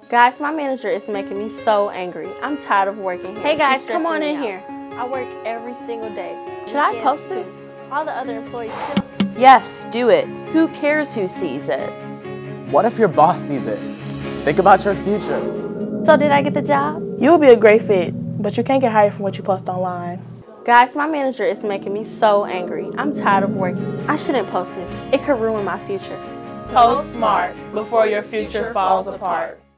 Guys, my manager is making me so angry. I'm tired of working here. Hey guys, come on in here. I work every single day. Should I post this? All the other employees too. Yes, do it. Who cares who sees it? What if your boss sees it? Think about your future. So did I get the job? You'll be a great fit, but you can't get hired from what you post online. Guys, my manager is making me so angry. I'm tired of working. I shouldn't post this. It could ruin my future. Post smart before your future falls apart.